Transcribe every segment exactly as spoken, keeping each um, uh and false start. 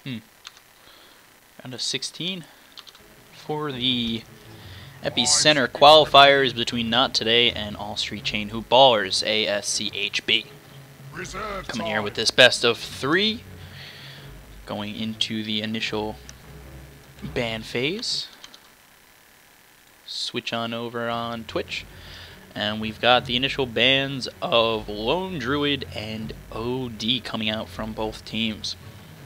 Hmm. Round of sixteen for the Epicenter qualifiers between Not Today and All Street Chain Hoop Ballers, A S C H B. Coming here with this best of three, going into the initial ban phase. Switch on over on Twitch, and we've got the initial bans of Lone Druid and O D coming out from both teams.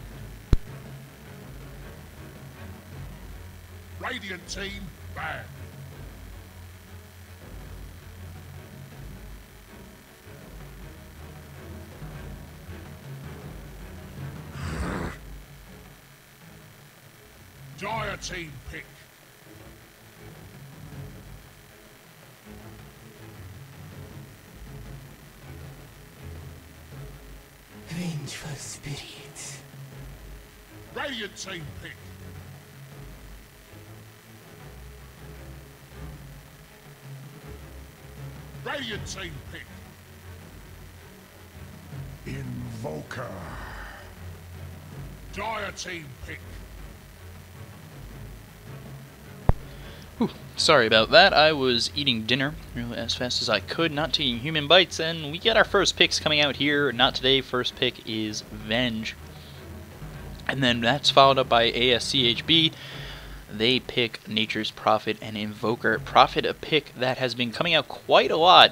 Radiant team ban. Dire team pick. Vengeful spirits. Radiant team pick. Radiant team pick. Invoker. Dire team pick. Whew, sorry about that. I was eating dinner really as fast as I could, not taking human bites, and we get our first picks coming out here. Not Today, first pick is Venge. And then that's followed up by A S C H B. They pick Nature's Prophet and Invoker. Prophet, a pick that has been coming out quite a lot.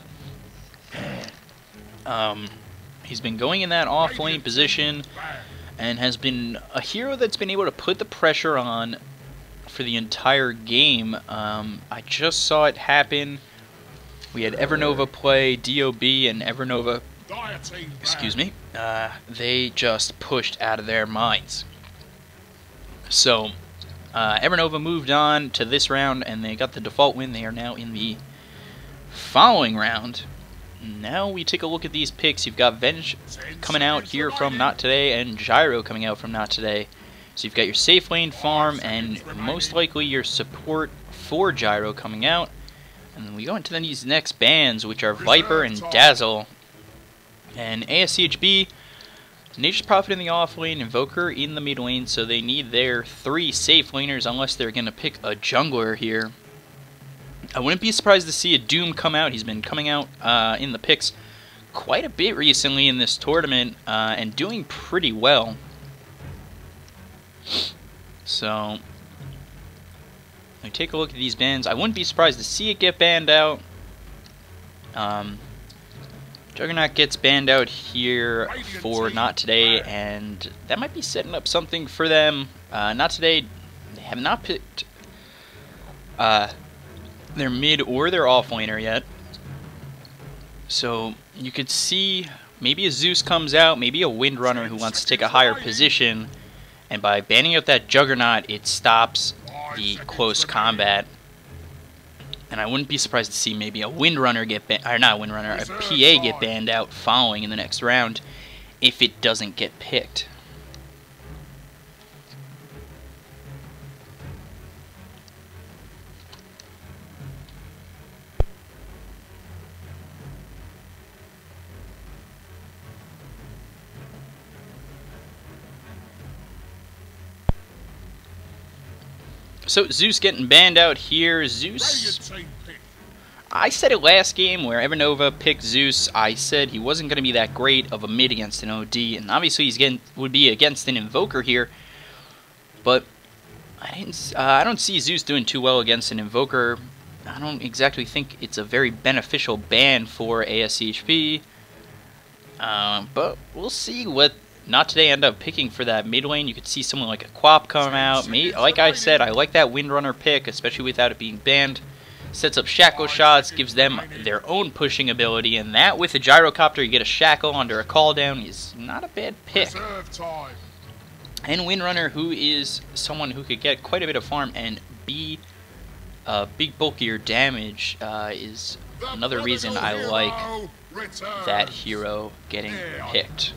Um, he's been going in that off-lane position and has been a hero that's been able to put the pressure on for the entire game. Um, I just saw it happen. We had Evernova play D O B, and Evernova, excuse me, uh, they just pushed out of their minds. So, uh, Evernova moved on to this round, and they got the default win. They are now in the following round. Now we take a look at these picks. You've got Venge coming out here from Not Today, and Gyro coming out from Not Today. So you've got your safe lane farm, and most likely your support for Gyro coming out. And then we go into these next bans, which are Viper and Dazzle. And A S C H B, Nature's Prophet in the off lane, Invoker in the mid lane, so they need their three safe laners unless they're going to pick a jungler here. I wouldn't be surprised to see a Doom come out. He's been coming out uh, in the picks quite a bit recently in this tournament, uh, and doing pretty well. So, we take a look at these bans. I wouldn't be surprised to see it get banned out. Um, Juggernaut gets banned out here for Not Today, and that might be setting up something for them. Uh, Not Today, they have not picked uh, their mid or their off laner yet. So, you could see maybe a Zeus comes out, maybe a Windrunner who wants to take a higher position. And by banning out that Juggernaut, it stops the close combat. And I wouldn't be surprised to see maybe a Windrunner get banned, or not a Windrunner, a P A get banned out following in the next round if it doesn't get picked. So, Zeus getting banned out here. Zeus, I said it last game where Evernova picked Zeus. I said he wasn't going to be that great of a mid against an O D, and obviously he's getting would be against an Invoker here. But I didn't. Uh, I don't see Zeus doing too well against an Invoker. I don't exactly think it's a very beneficial ban for A S C H B. Uh, but we'll see what Not Today end up picking for that mid lane. You could see someone like a Quap come out. Me, like I said, I like that Windrunner pick, especially without it being banned. Sets up Shackle shots, gives them their own pushing ability, and that with a Gyrocopter, you get a Shackle under a call down, is not a bad pick. And Windrunner, who is someone who could get quite a bit of farm and be uh, big bulkier damage, uh, is another reason I like that hero getting picked.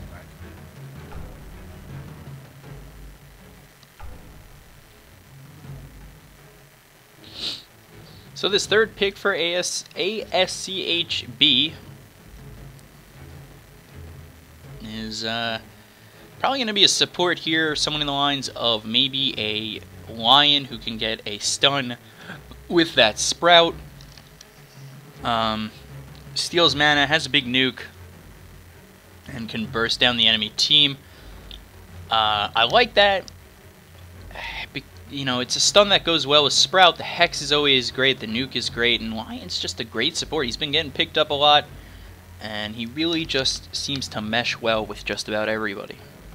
So this third pick for A S C H B is uh, Probably going to be a support here, someone in the lines of maybe a Lion who can get a stun with that Sprout. Um, steals mana, has a big nuke, and can burst down the enemy team. Uh, I like that. You know, it's a stun that goes well with Sprout. The Hex is always great, the nuke is great, and Lion's just a great support. He's been getting picked up a lot, and he really just seems to mesh well with just about everybody.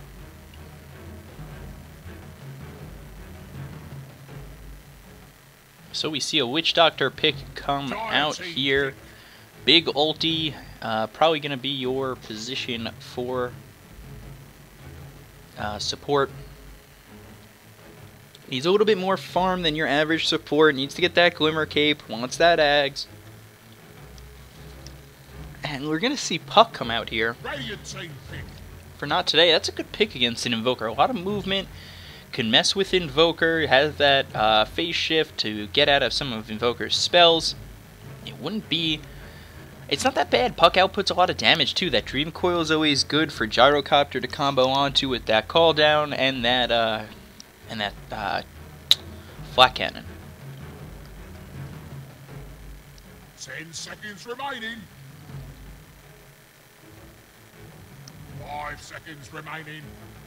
So we see a Witch Doctor pick come out here. Big ulti, uh, probably going to be your position for uh, support. Needs a little bit more farm than your average support. Needs to get that Glimmer Cape. Wants that Ags. And we're going to see Puck come out here. For not today. That's a good pick against an Invoker. A lot of movement. Can mess with Invoker. Has that uh, phase shift to get out of some of Invoker's spells. It wouldn't be... It's not that bad. Puck outputs a lot of damage too. That Dream Coil is always good for Gyrocopter to combo onto with that call down and that... Uh, and that uh, Flat Cannon. Ten seconds remaining. Five seconds remaining.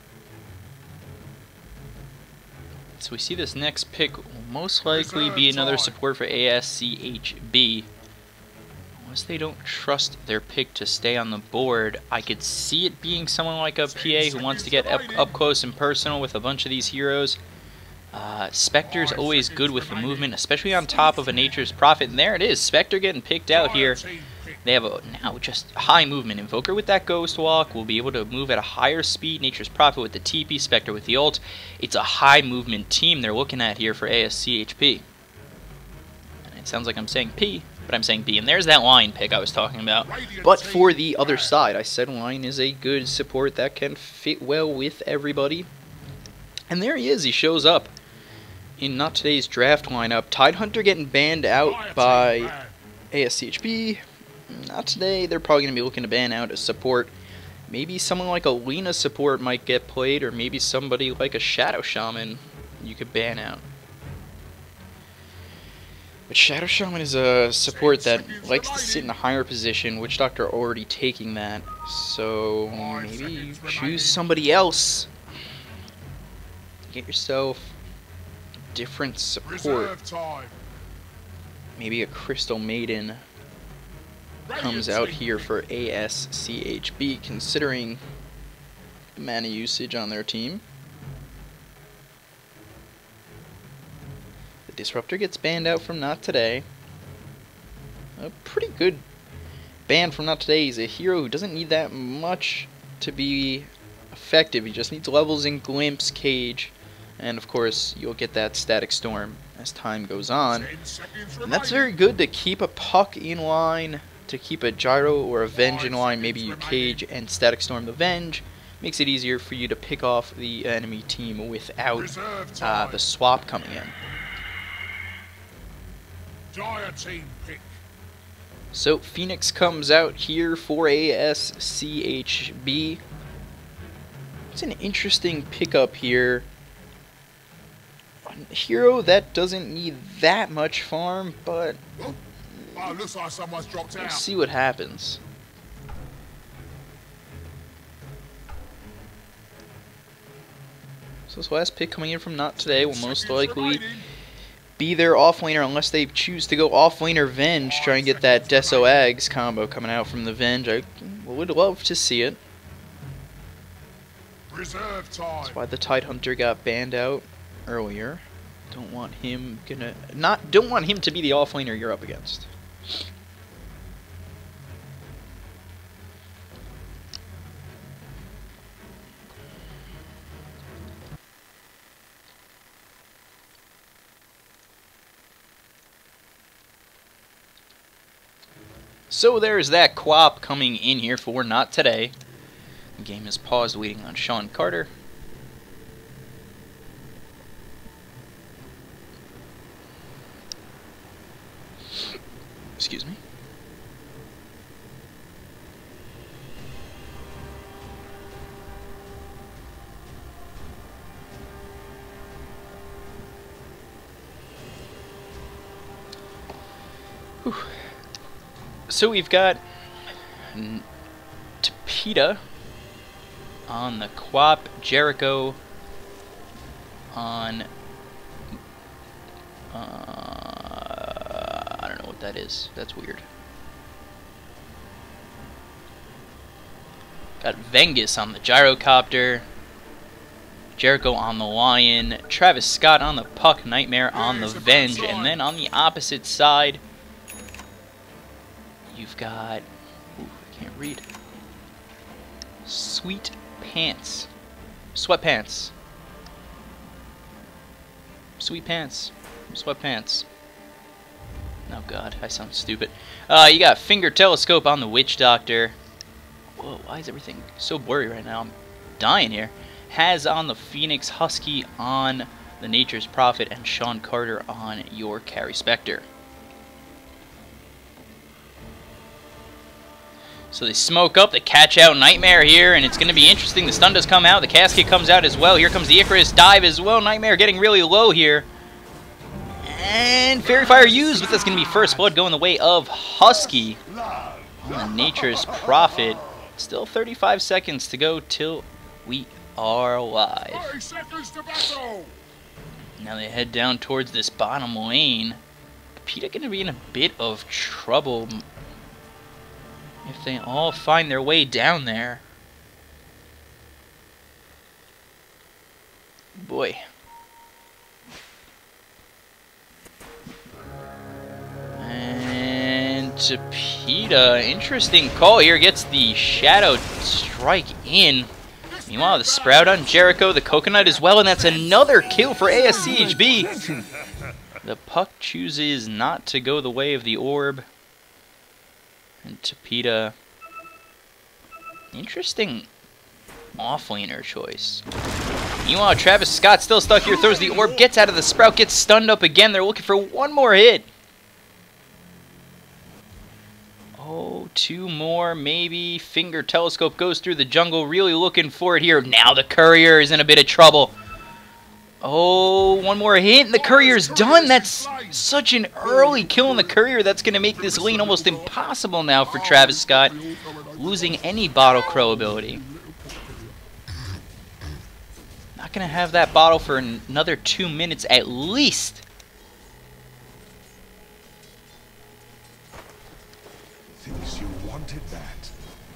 So we see this next pick will most likely be another support for A S C H B. Unless they don't trust their pick to stay on the board, I could see it being someone like a P A who wants to get up, up close and personal with a bunch of these heroes. Uh, Spectre's always good with the movement, especially on top of a Nature's Prophet. And there it is, Spectre getting picked out here. They have a, now just high movement. Invoker with that Ghost Walk will be able to move at a higher speed. Nature's Prophet with the T P, Spectre with the ult. It's a high movement team they're looking at here for A S C H P. And it sounds like I'm saying P, but I'm saying B. And there's that Lion pick I was talking about. But for the other side, I said Lion is a good support that can fit well with everybody. And there he is. He shows up in not today's draft lineup. Tidehunter getting banned out by A S C H B. Not today. They're probably going to be looking to ban out a support. Maybe someone like a Lina support might get played, or maybe somebody like a Shadow Shaman you could ban out. But Shadow Shaman is a support that likes to sit in a higher position. Witch Doctor already taking that. So maybe you choose somebody else. Get yourself a different support. Maybe a Crystal Maiden comes out here for A S C H B, considering the mana usage on their team. The Disruptor gets banned out from Not Today. A pretty good ban from Not Today. He's a hero who doesn't need that much to be effective. He just needs levels in Glimpse, Cage, and of course you'll get that Static Storm as time goes on. And that's very good to keep a Puck in line, to keep a Gyro or a Venge in line. Maybe you Cage and Static Storm the Venge. Makes it easier for you to pick off the enemy team without uh, the swap coming in. So Phoenix comes out here for A S C H B. It's an interesting pickup here. A hero that doesn't need that much farm, but Oh, looks like someone's dropped out. Let's see what happens. So this last pick coming in from Not Today will most likely be their offlaner, unless they choose to go offlaner Venge, try and get that Deso Ags combo coming out from the Venge. I would love to see it. That's why the Tidehunter got banned out earlier. Don't want him gonna not don't want him to be the offlaner you're up against. So there's that Quap coming in here for Not Today. The game is paused waiting on Sean Carter. Excuse me. Whew. So we've got N Tapeta on the Quap, Jericho on uh, I don't know what that is. That's weird. Got Vengus on the Gyrocopter, Jericho on the Lion, Travis Scott on the Puck, Nightmare on the Venge, and then on the opposite side, you've got, ooh, I can't read, Sweet Pants, Sweatpants, Sweet Pants, Sweatpants. Oh god, I sound stupid. Uh, you got Finger Telescope on the Witch Doctor. Whoa, why is everything so blurry right now? I'm dying here. Has on the Phoenix, Husky on the Nature's Prophet, and Sean Carter on your Carrie Spectre. So they smoke up, they catch out Nightmare here, and it's going to be interesting. The stun does come out, the casket comes out as well. Here comes the Icarus dive as well. Nightmare getting really low here. And Fairy Fire used, but that's going to be First Blood going the way of Husky on the Nature's Prophet. Still thirty-five seconds to go till we are live. thirty seconds to battle. Now they head down towards this bottom lane. Tapeta going to be in a bit of trouble if they all find their way down there. Boy. And Tapeta, interesting call here, gets the Shadow Strike in. Meanwhile, the Sprout on Jericho, the Coconut as well, and that's another kill for A S C H B. The Puck chooses not to go the way of the Orb. And Tapeta, interesting offlaner choice. Meanwhile, Travis Scott still stuck here, throws the Orb, gets out of the Sprout, gets stunned up again. They're looking for one more hit. Oh, two more, maybe. Finger Telescope goes through the jungle, really looking for it here. Now the Courier is in a bit of trouble. Oh, one more hit, and the Courier's done. That's such an early kill on the Courier. That's going to make this lane almost impossible now for Travis Scott, losing any Bottle Crow ability. Not going to have that bottle for another two minutes at least. Thinks you wanted that.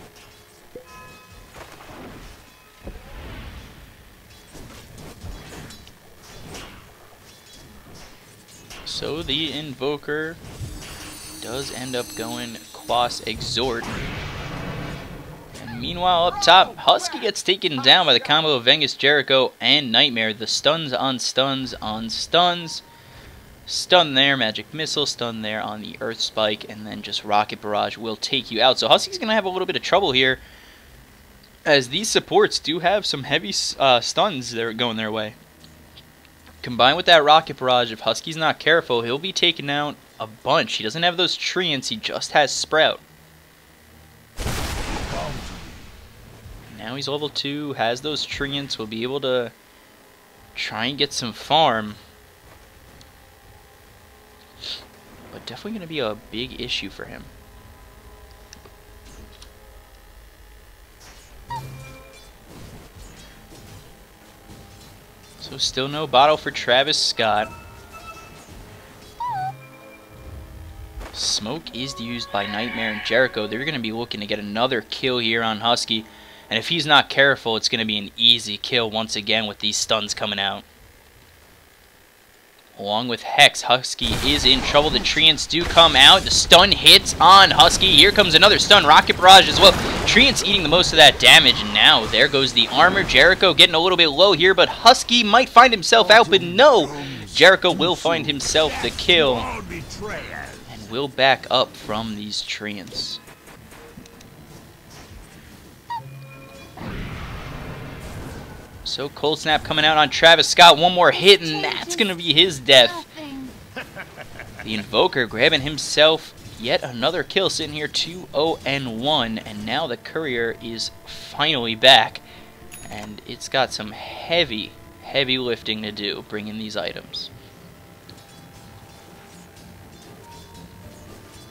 So the Invoker does end up going Quas Exhort. And meanwhile, up top, Husky gets taken down by the combo of Vengus, Jericho, and Nightmare. The stuns on stuns on stuns. Stun there, Magic Missile, stun there on the Earth Spike, and then just Rocket Barrage will take you out. So Husky's going to have a little bit of trouble here, as these supports do have some heavy uh, stuns that are going their way. Combined with that Rocket Barrage, if Husky's not careful, he'll be taking out a bunch. He doesn't have those Treants, he just has Sprout. Now he's level two, has those Treants, will be able to try and get some farm. But definitely going to be a big issue for him. So still no bottle for Travis Scott. Smoke is used by Nightmare and Jericho. They're going to be looking to get another kill here on Husky. And if he's not careful, it's going to be an easy kill once again with these stuns coming out. Along with Hex, Husky is in trouble. The Treants do come out. The stun hits on Husky. Here comes another stun. Rocket Barrage as well. Treants eating the most of that damage. And now there goes the armor. Jericho getting a little bit low here, but Husky might find himself out. But no, Jericho will find himself the kill and will back up from these Treants. So Cold Snap coming out on Travis Scott. One more hit, and that's going to be his death. The Invoker grabbing himself yet another kill, sitting here two oh and one. And now the Courier is finally back. And it's got some heavy, heavy lifting to do, bringing these items.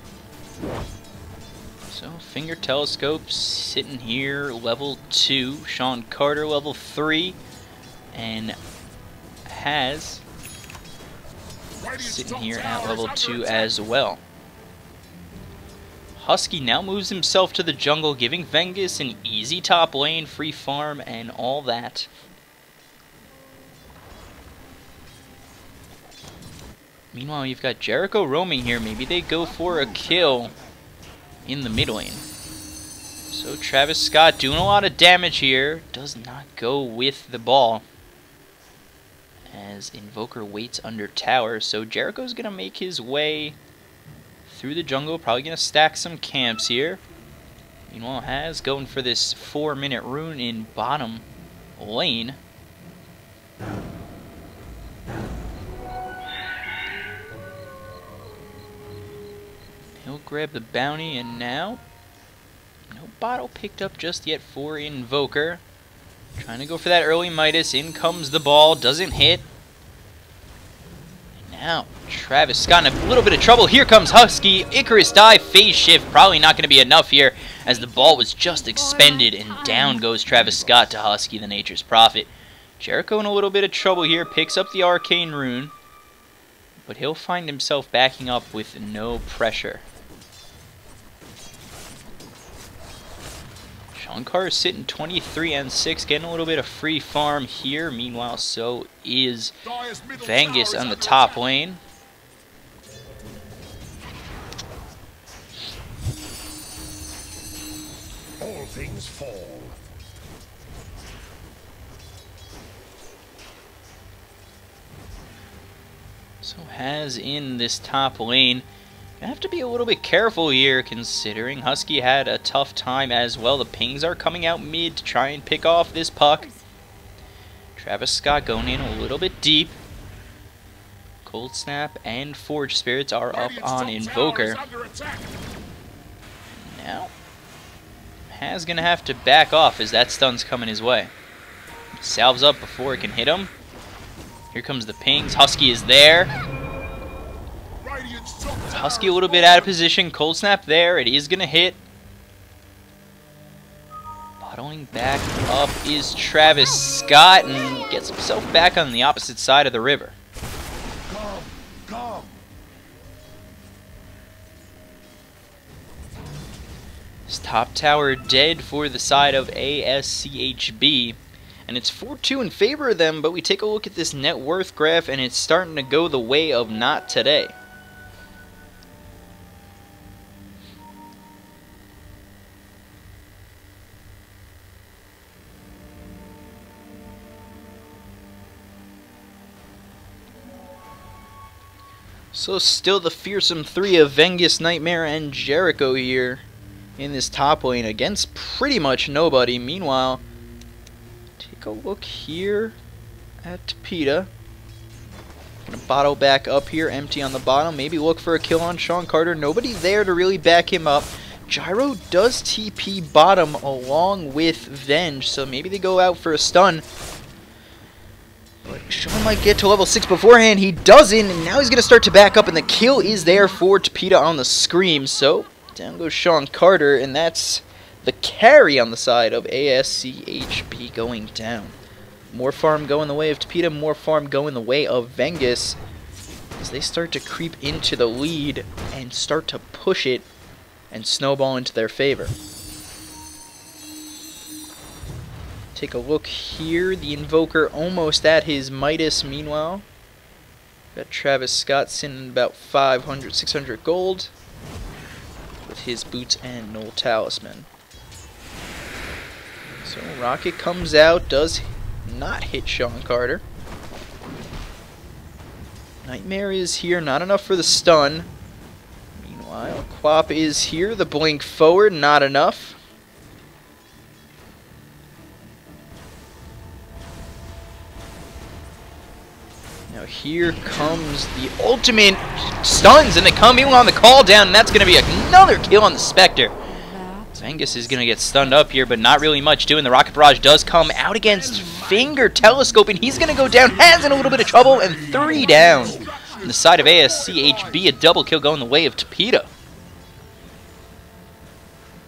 So, Finger Telescope sitting here, level two. Sean Carter, level three. And Has sitting here at level two as well. Husky now moves himself to the jungle, giving Vengus an easy top lane, free farm, and all that. Meanwhile, you've got Jericho roaming here. Maybe they go for a kill in the mid lane. So Travis Scott doing a lot of damage here. Does not go with the ball, as Invoker waits under tower. So Jericho's going to make his way through the jungle. Probably going to stack some camps here. Meanwhile, Has going for this four minute rune in bottom lane. He'll grab the bounty, and now no bottle picked up just yet for Invoker. Trying to go for that early Midas. In comes the ball. Doesn't hit. And now Travis Scott in a little bit of trouble. Here comes Husky. Icarus dive. Phase shift. Probably not going to be enough here, as the ball was just expended. And down goes Travis Scott to Husky, the Nature's Prophet. Jericho in a little bit of trouble here. Picks up the Arcane Rune, but he'll find himself backing up with no pressure. Sean Carter sitting twenty-three and six, getting a little bit of free farm here. Meanwhile, so is Vengus on the top lane. All things fall. So Has in this top lane. I have to be a little bit careful here, considering Husky had a tough time as well. The pings are coming out mid to try and pick off this puck. Travis Scott going in a little bit deep. Cold Snap and Forge Spirits are up on Invoker. Now, Has gonna have to back off as that stun's coming his way. Salves up before it can hit him. Here comes the pings. Husky is there. Husky a little bit out of position. Cold Snap there. It is going to hit. Bottling back up is Travis Scott, and gets himself back on the opposite side of the river. Come, come. This top tower dead for the side of A S C H B. And it's four two in favor of them, but we take a look at this net worth graph, and it's starting to go the way of not today. So still the fearsome three of Vengus, Nightmare, and Jericho here in this top lane against pretty much nobody. Meanwhile, take a look here at Tapeta. Gonna bottle back up here, empty on the bottom. Maybe look for a kill on Sean Carter. Nobody there to really back him up. Gyro does T P bottom along with Venge, so maybe they go out for a stun. But Sean might get to level six beforehand. He doesn't, and now he's going to start to back up, and the kill is there for Tapeta on the Scream. So down goes Sean Carter, and that's the carry on the side of A S C H B going down. More farm going the way of Tapeta, more farm going the way of Vengus, as they start to creep into the lead and start to push it and snowball into their favor. Take a look here. The Invoker almost at his Midas. Meanwhile, got Travis Scott sitting about five hundred, six hundred gold with his boots and Null Talisman. So Rocket comes out, does not hit Sean Carter. Nightmare is here, not enough for the stun. Meanwhile, Quap is here, the blink forward, not enough. Now here comes the ultimate stuns, and they come in on the call down, and that's going to be another kill on the Spectre. Vengus is going to get stunned up here, but not really much doing. The Rocket Barrage does come out against Finger Telescope, and he's going to go down. Has in a little bit of trouble, and three down. On the side of A S C H B, a double kill going the way of Tapeta.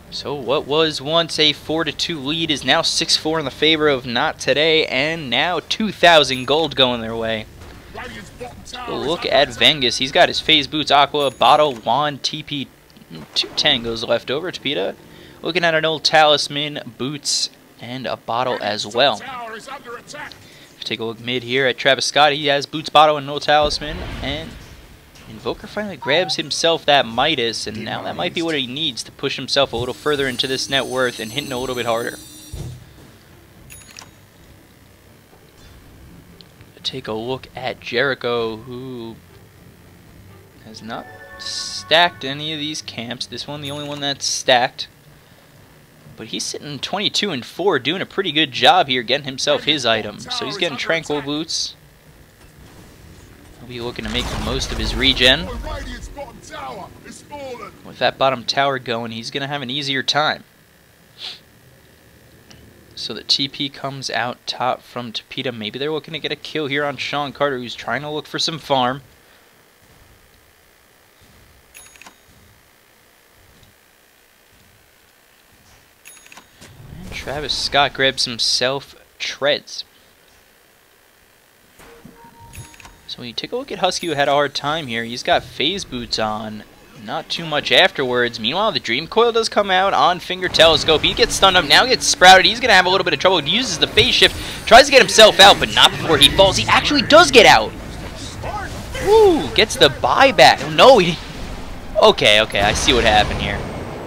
So what was once a four to two lead is now six four in the favor of Not Today, and now two thousand gold going their way. So look at Vengus. He's got his phase boots, aqua, bottle, wand, T P, two tangos left over. Tapita looking at an old talisman, boots, and a bottle as well. Take a look mid here at Travis Scott. He has boots, bottle, and no talisman, and Invoker finally grabs himself that Midas, and now that might be what he needs to push himself a little further into this net worth and hitting a little bit harder. Take a look at Jericho, who has not stacked any of these camps. This one, the only one that's stacked. But he's sitting twenty-two and four, doing a pretty good job here, getting himself his item. So he's getting Tranquil Boots. He'll be looking to make the most of his regen. With that bottom tower going, he's going to have an easier time. So the T P comes out top from Tapita. Maybe they're looking to get a kill here on Sean Carter, who's trying to look for some farm. And Travis Scott grabs himself treads. So when you take a look at Husky, who had a hard time here, he's got phase boots on. Not too much afterwards. Meanwhile, the Dream Coil does come out on Finger Telescope. He gets stunned up, now gets sprouted. He's going to have a little bit of trouble. He uses the phase shift, tries to get himself out, but not before he falls. He actually does get out. Woo, gets the buyback. Oh, no, he didn't. Okay, okay, I see what happened here.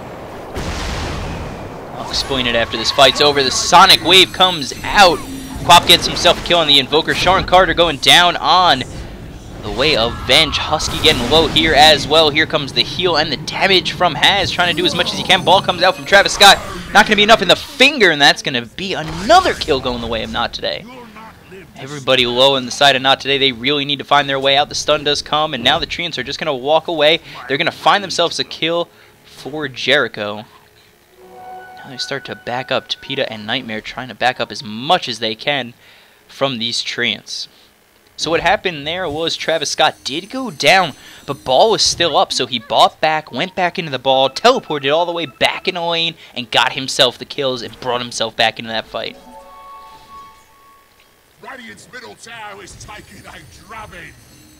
I'll explain it after this fight's over. The Sonic Wave comes out. Quap gets himself a kill on the Invoker. Sean Carter going down on the way of Venge. Husky getting low here as well. Here comes the heal and the damage from Haz, trying to do as much as he can. Ball comes out from Travis Scott. Not going to be enough in the finger, and that's going to be another kill going the way of Not Today. Everybody low on the side of Not Today. They really need to find their way out. The stun does come, and now the Treants are just going to walk away. They're going to find themselves a kill for Jericho. Now they start to back up. Tapita and Nightmare trying to back up as much as they can from these Treants. So what happened there was Travis Scott did go down, but Ball was still up, so he bought back, went back into the ball, teleported all the way back in the lane, and got himself the kills and brought himself back into that fight. Radiant's middle tower is taking a drubbing.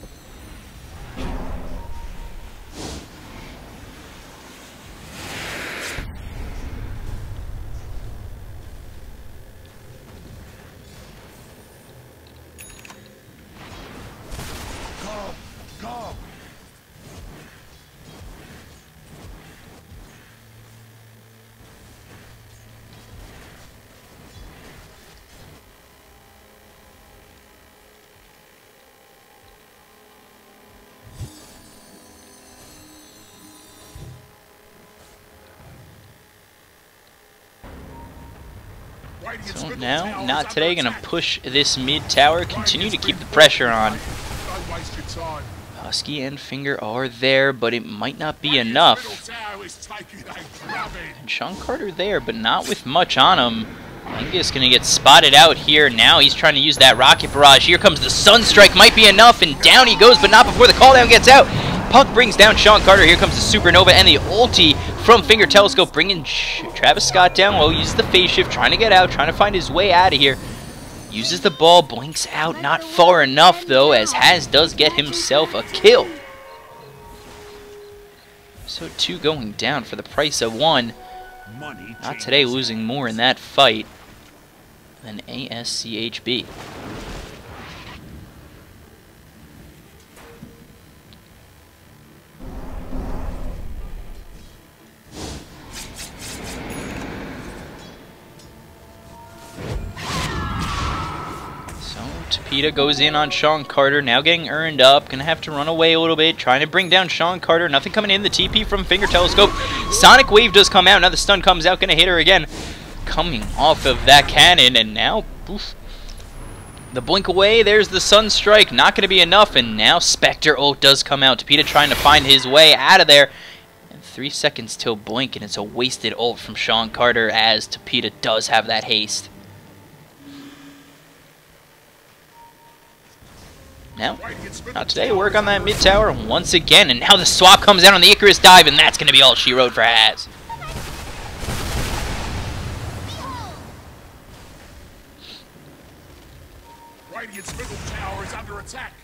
So now, Not Today going to push this mid tower, continue to keep the pressure on. Husky and Finger are there, but it might not be enough. And Sean Carter there, but not with much on him. Angus going to get spotted out here. Now he's trying to use that Rocket Barrage. Here comes the Sunstrike, might be enough, and down he goes, but not before the cooldown gets out. Puck brings down Sean Carter. Here comes the Supernova and the ulti from Finger Telescope, bringing Travis Scott down low. Uses the phase shift, trying to get out, trying to find his way out of here. Uses the ball, blinks out, not far enough though, as Haz does get himself a kill. So two going down for the price of one. Not Today losing more in that fight than A S C H B. Tapita goes in on Sean Carter, now getting earned up, gonna have to run away a little bit, trying to bring down Sean Carter, nothing coming in, the T P from Finger Telescope. Sonic Wave does come out, now the stun comes out, gonna hit her again, coming off of that cannon, and now, poof, the blink away, there's the Sunstrike, not gonna be enough, and now Spectre ult does come out. Tapita trying to find his way out of there, and three seconds till blink, and it's a wasted ult from Sean Carter, as Tapita does have that haste. Now, Not Today, work on that mid tower once again, and now the swap comes out on the Icarus dive, and that's going to be all she wrote for Haz. Radiant's middle tower is under attack.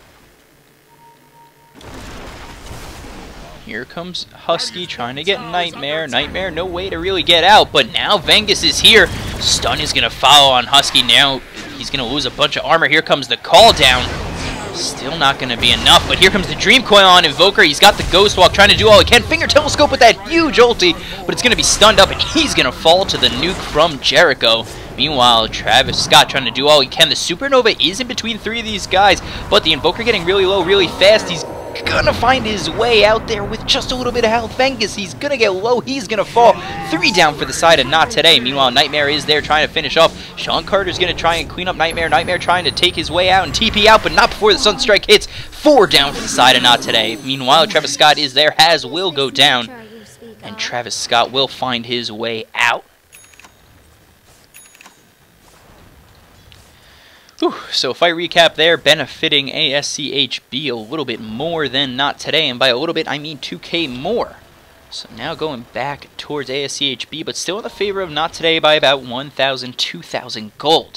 Here comes Husky trying to get Nightmare. Nightmare, no way to really get out, but now Vengus is here. Stun is going to follow on Husky now. He's going to lose a bunch of armor. Here comes the call down. Still not going to be enough, but here comes the Dream Coil on Invoker. He's got the Ghost Walk, trying to do all he can. Finger Telescope with that huge ulti, but it's going to be stunned up, and he's going to fall to the nuke from Jericho. Meanwhile, Travis Scott trying to do all he can. The Supernova is in between three of these guys, but the Invoker getting really low really fast. He's gonna find his way out there with just a little bit of health. Vengus, he's gonna get low, he's gonna fall. Three down for the side of Not Today. Meanwhile, Nightmare is there trying to finish off. Sean Carter's gonna try and clean up Nightmare. Nightmare trying to take his way out and T P out, but not before the Sunstrike hits. Four down for the side of Not Today. Meanwhile, Travis Scott is there. Has will go down, and Travis Scott will find his way out. Whew. So if I recap there, benefiting A S C H B a little bit more than Not Today, and by a little bit I mean two K more. So now going back towards A S C H B, but still in the favor of Not Today by about one thousand, two thousand gold.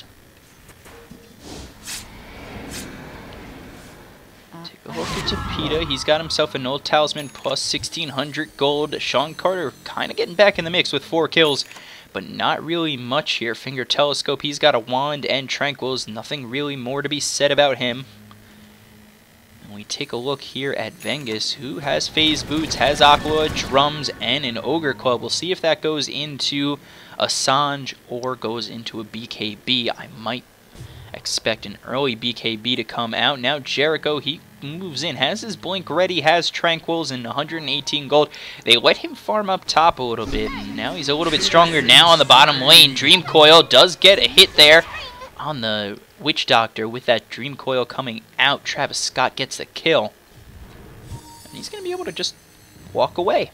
Take a look at Tapita. He's got himself an old talisman plus sixteen hundred gold. Sean Carter kind of getting back in the mix with four kills. But not really much here. Finger Telescope, he's got a wand and Tranquils. Nothing really more to be said about him. And we take a look here at Vengus, who has Phase Boots, has Aqua, Drums, and an Ogre Club. We'll see if that goes into a Sange or goes into a B K B. I might expect an early B K B to come out. Now Jericho, he moves in, has his Blink ready, has Tranquils and one hundred eighteen gold. They let him farm up top a little bit, and now he's a little bit stronger now on the bottom lane. Dream Coil does get a hit there on the Witch Doctor with that Dream Coil coming out. Travis Scott gets the kill, and he's going to be able to just walk away.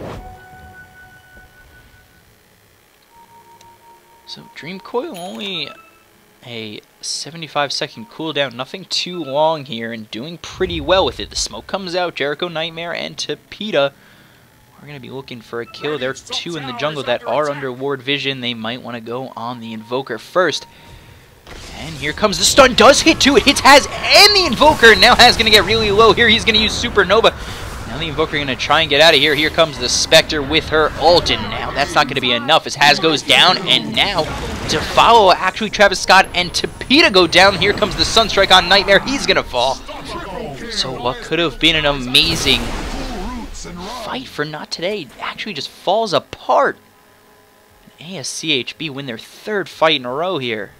So Dream Coil only a seventy-five second cooldown, nothing too long here, and doing pretty well with it. The smoke comes out, Jericho, Nightmare, and Tapita are going to be looking for a kill. There are two in the jungle that are under ward vision. They might want to go on the Invoker first. And here comes the stun, does hit too. It hits Haz and the Invoker. Now Haz going to get really low here. He's going to use Supernova. Now the Invoker going to try and get out of here. Here comes the Spectre with her ult, and now that's not going to be enough as Haz goes down, and now to follow, actually Travis Scott and Tapita go down. Here comes the Sunstrike on Nightmare. He's going to fall. So what could have been an amazing fight for Not Today actually just falls apart. A S C H B win their third fight in a row here.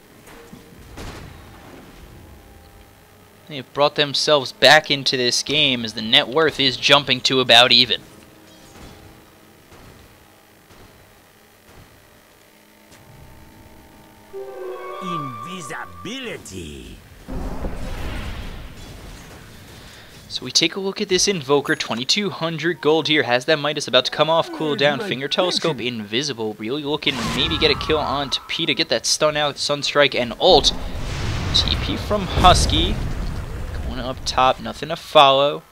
They've brought themselves back into this game as the net worth is jumping to about even. Invisibility. So we take a look at this Invoker, twenty-two hundred gold here, has that Midas about to come off cooldown. Finger Telescope invisible, really looking to maybe get a kill on Tapita, get that stun out, Sunstrike and ult. T P from Husky. Going up top, nothing to follow.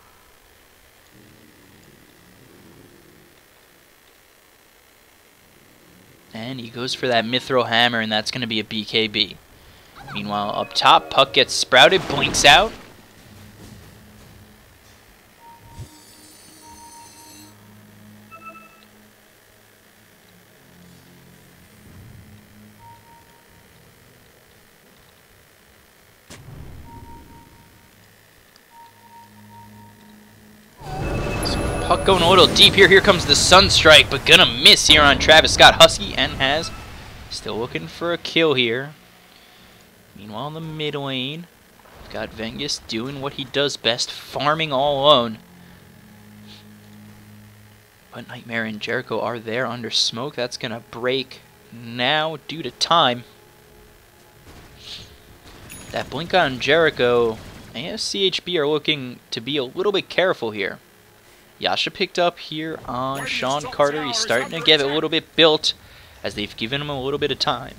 And he goes for that Mithril Hammer, and that's going to be a B K B. Meanwhile, up top, Puck gets sprouted, blinks out. Puck going a little deep here. Here comes the Sunstrike, but gonna miss here on Travis Scott. Husky and Haz still looking for a kill here. Meanwhile, in the mid lane, we've got Vengus doing what he does best, farming all alone. But Nightmare and Jericho are there under smoke. That's gonna break now due to time. That blink on Jericho, A S C H B are looking to be a little bit careful here. Yasha picked up here on Sean Carter. He's starting to get a little bit built as they've given him a little bit of time.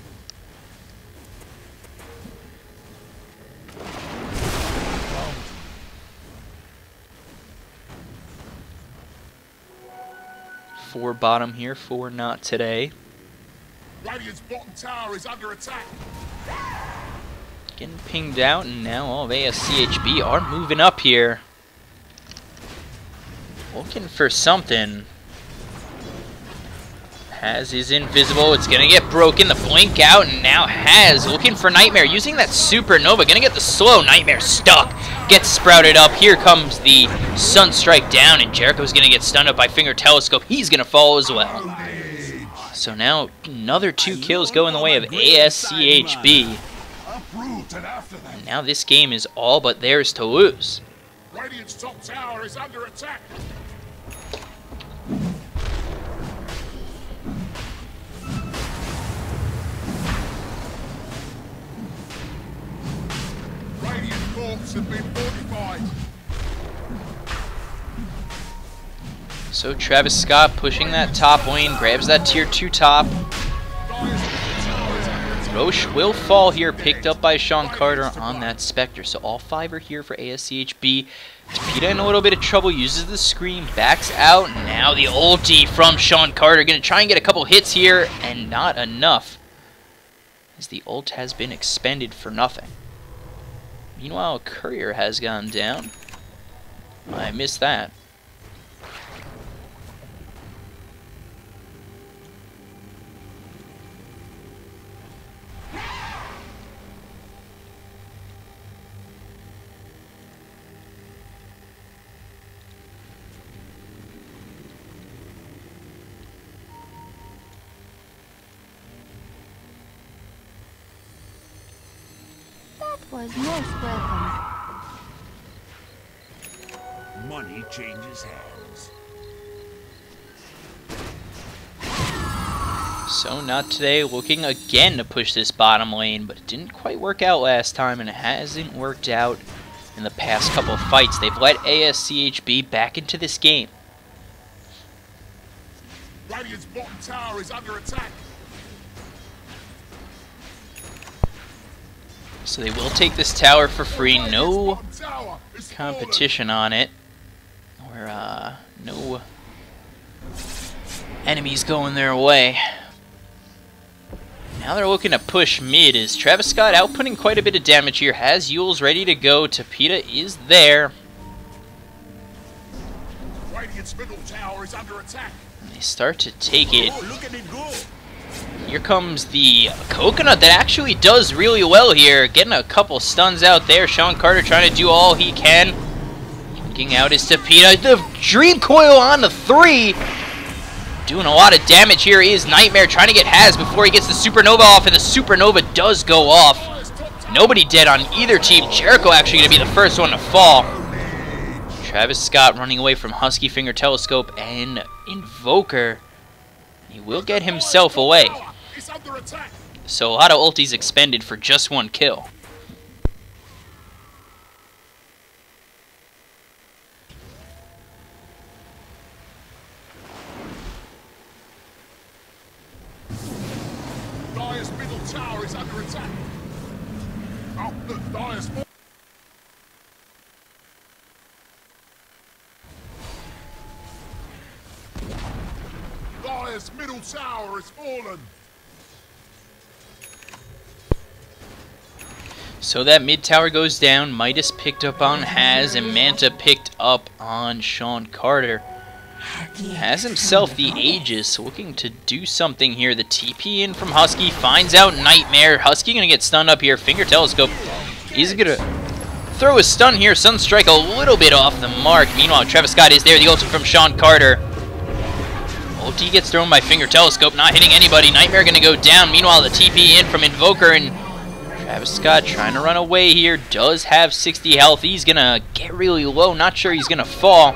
For bottom here, for Not Today. Radiant's bottom tower is under attack. getting pinged out, and now all of A S C H B are moving up here. Looking for something. Haz is invisible. It's going to get broken. The blink out, and now Haz looking for Nightmare. Using that Supernova. Going to get the slow. Nightmare stuck. Gets sprouted up. Here comes the Sunstrike down, and Jericho's going to get stunned up by Finger Telescope. He's going to fall as well. So now another two kills go in the way of A S C H B. And now this game is all but theirs to lose. Radiant's top tower is under attack. Radiant forts have been fortified. So Travis Scott pushing that top lane, grabs that tier two top. Roche will fall here, picked up by Sean Carter on that Spectre. So all five are here for A S C H B. Tapeta in a little bit of trouble, uses the scream, backs out. Now the ulti from Sean Carter, gonna try and get a couple hits here, and not enough, as the ult has been expended for nothing. Meanwhile, Courier has gone down. I missed that. Was most welcome. Money changes hands. So not today, looking again to push this bottom lane, but it didn't quite work out last time, and it hasn't worked out in the past couple of fights. They've let A S C H B back into this game. Radiant's bottom tower is under attack. So they will take this tower for free. No competition on it. Or, uh, no enemies going their way. Now they're looking to push mid. Is Travis Scott outputting quite a bit of damage here? Has Yules ready to go. Tapeta is there. Radiant's middle tower is under attack. And they start to take it. Here comes the Coconut that actually does really well here. Getting a couple stuns out there. Sean Carter trying to do all he can. Looking out is Tapeta. The Dream Coil on the three. Doing a lot of damage here is Nightmare trying to get Haz before he gets the Supernova off. And the Supernova does go off. Nobody dead on either team. Jericho actually going to be the first one to fall. Travis Scott running away from Husky, Finger Telescope, and Invoker. He will get himself away. So a lot of ultis expended for just one kill. Dire's middle tower is under attack. Oh, look, Dire's... Dire's middle tower is fallen. So that mid tower goes down. Midas picked up on Haz, and Manta picked up on Sean Carter. Has himself the Aegis, looking to do something here. The T P in from Husky finds out Nightmare. Husky gonna get stunned up here. Finger Telescope. He's gonna throw a stun here. Sunstrike a little bit off the mark. Meanwhile, Travis Scott is there. The ulti from Sean Carter. Ulti gets thrown by Finger Telescope, not hitting anybody. Nightmare gonna go down. Meanwhile, the T P in from Invoker, and Travis Scott trying to run away here. Does have sixty health. He's gonna get really low. Not sure he's gonna fall.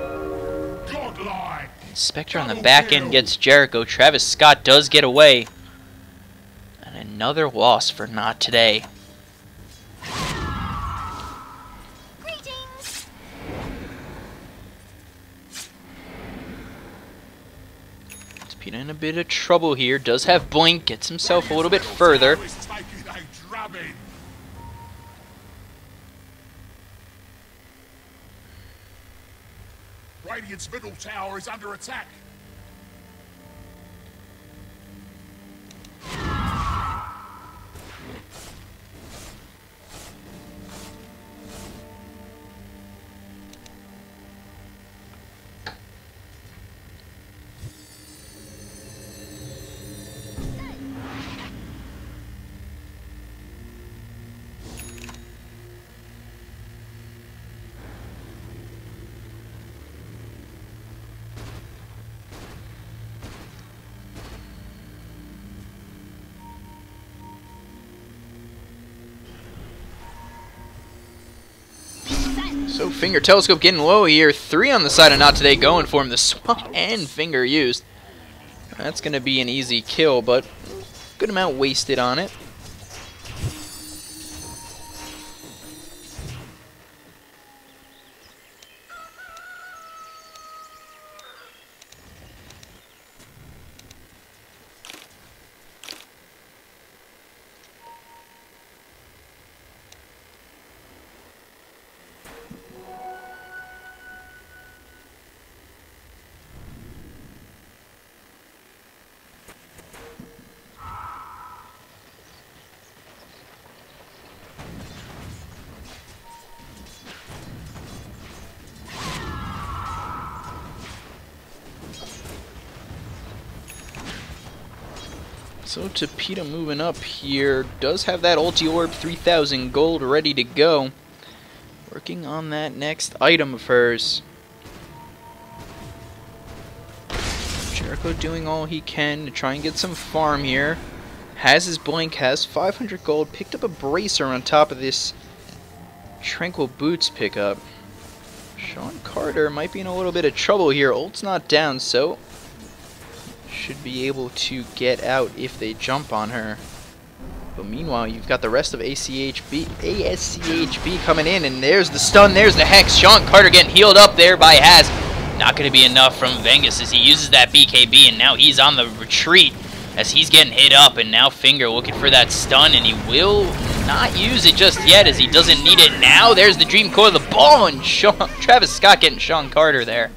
Spectre on the back end gets Jericho. Travis Scott does get away. And another loss for Not Today. Greetings. Tapeta in a bit of trouble here. Does have Blink. Gets himself a little bit further. Radiant's middle tower is under attack. So Finger Telescope getting low here. Three on the side of Not Today going for him. The swap and Finger used. That's going to be an easy kill, but good amount wasted on it. So Tapeta moving up here, does have that ulti orb, three thousand gold ready to go. Working on that next item of hers. Jericho doing all he can to try and get some farm here. Has his blink, has five hundred gold, picked up a bracer on top of this Tranquil Boots pickup. Sean Carter might be in a little bit of trouble here. Ult's not down, so should be able to get out if they jump on her. But meanwhile, you've got the rest of A C H B, A S C H B coming in, and there's the stun, there's the Hex. Sean Carter getting healed up there by Haz. Not going to be enough from Vengus as he uses that B K B, and now he's on the retreat as he's getting hit up, and now Finger looking for that stun, and he will not use it just yet as he doesn't need it now. There's the Dream Coil, the ball, and Sean, Travis Scott getting Sean Carter there.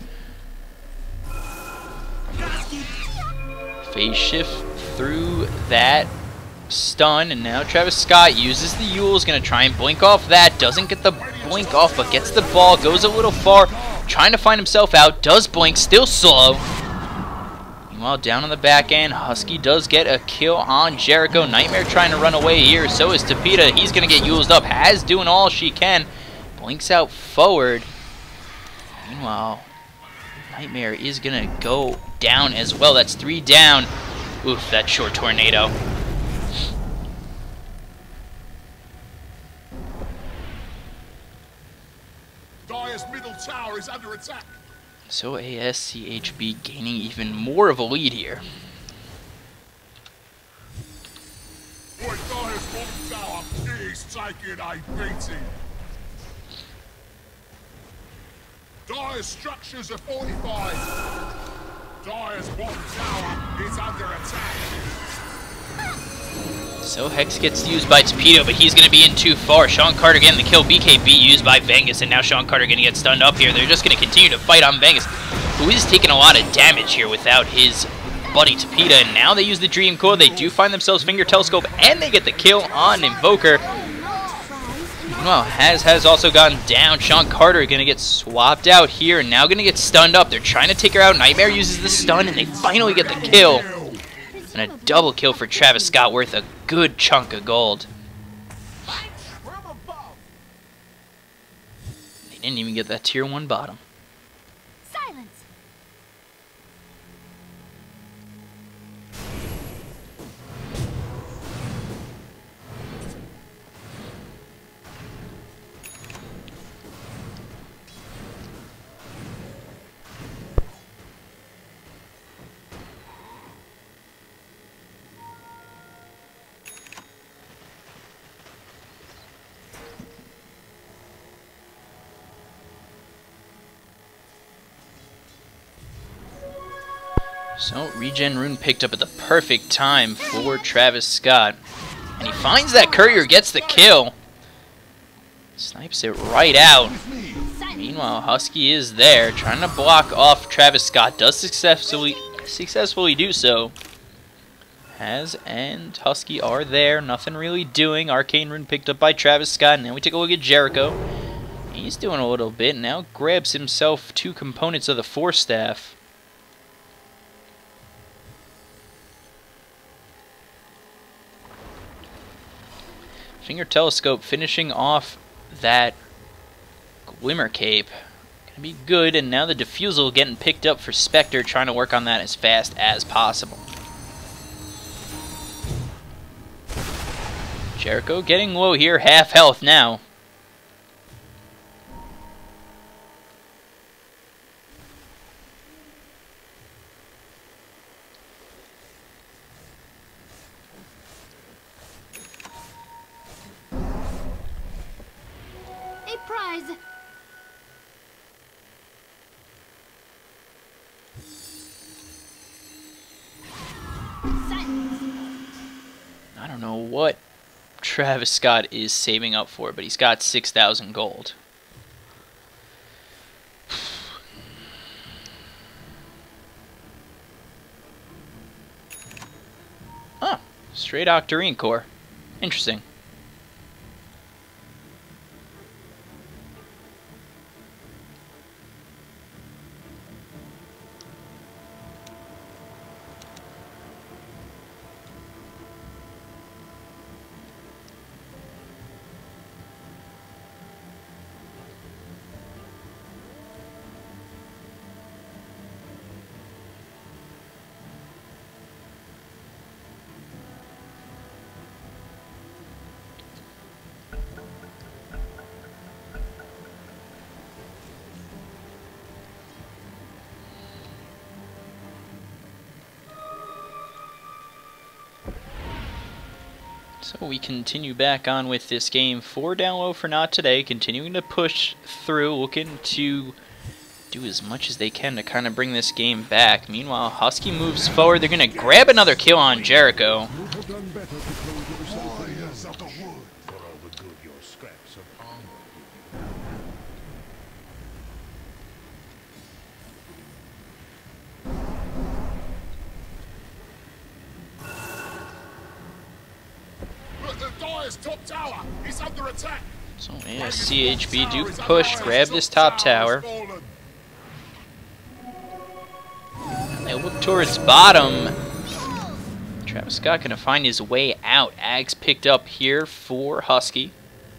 Phase shift through that stun, and now Travis Scott uses the Eul's, gonna try and blink off that, doesn't get the blink off, but gets the ball, goes a little far, trying to find himself out, does blink, still slow. Meanwhile, down on the back end, Husky does get a kill on Jericho. Nightmare trying to run away here, so is Tapeta. He's gonna get Eul's up, Has doing all she can, blinks out forward. Meanwhile, Nightmare is gonna go down as well. That's three down. Oof, that short tornado. Dire's middle tower is under attack. So A S C H B gaining even more of a lead here. Boy, Dire's bottom tower is taking a beating. Dire's structures are fortified. Dire's bottom tower is under attack. So Hex gets used by Tapeta, but he's going to be in too far. Sean Carter getting the kill. B K B used by Vengus, and now Sean Carter going to get stunned up here. They're just going to continue to fight on Vengus, who is taking a lot of damage here without his buddy Tapeta. And now they use the Dream Coil. They do find themselves Finger Telescope, and they get the kill on Invoker. Well, Has has also gone down. Sean Carter going to get swapped out here, and now going to get stunned up. They're trying to take her out. Nightmare uses the stun, and they finally get the kill. And a double kill for Travis Scott, worth a good chunk of gold. They didn't even get that tier one bottom. Silence. So, Regen Rune picked up at the perfect time for Travis Scott. And he finds that Courier, gets the kill. Snipes it right out. Meanwhile, Husky is there, trying to block off Travis Scott. Does successfully successfully do so. Has and Husky are there, nothing really doing. Arcane Rune picked up by Travis Scott. And then we take a look at Jericho. He's doing a little bit. Now grabs himself two components of the Force Staff. Finger Telescope finishing off that Glimmer Cape. Gonna be good, and now the Diffusal getting picked up for Spectre, trying to work on that as fast as possible. Jericho getting low here, half health now. surprise. I don't know what Travis Scott is saving up for, but he's got six thousand gold. Oh, straight Octarine core. Interesting. So we continue back on with this game. Four down low for not today. Continuing to push through, looking to do as much as they can to kind of bring this game back. Meanwhile, Husky moves forward. They're going to grab another kill on Jericho. Top tower is under attack. So yeah, C H B do push, grab this top tower. They look towards bottom. Travis Scott gonna find his way out. Ags picked up here for Husky.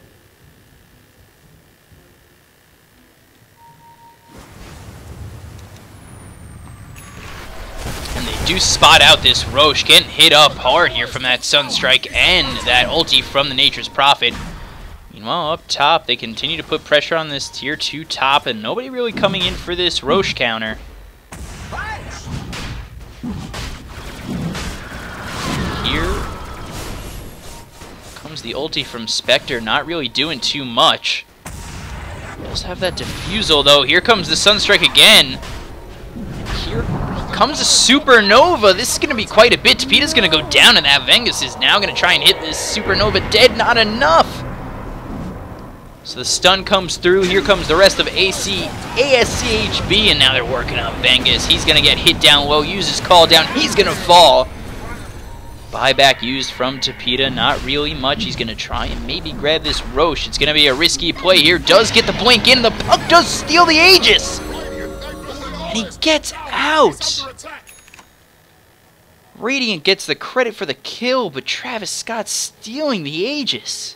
And they do spot out this Roche, getting hit up hard here from that Sunstrike and that ulti from the Nature's Prophet. Meanwhile, up top, they continue to put pressure on this tier two top, and nobody really coming in for this Roche counter. Here comes the ulti from Spectre, not really doing too much. Does have that defusal, though. Here comes the Sunstrike again. Here comes a Supernova. This is going to be quite a bit. Tapita's going to go down, and that Vengus is now going to try and hit this Supernova dead. Not enough. So the stun comes through. Here comes the rest of A C, A S C H B, and now they're working on Vengus. He's going to get hit down low, uses call down. He's going to fall. Buyback used from Tapita. Not really much. He's going to try and maybe grab this Roche. It's going to be a risky play here. Does get the blink in. The puck does steal the Aegis. And he gets out. Radiant gets the credit for the kill, but Travis Scott stealing the Aegis.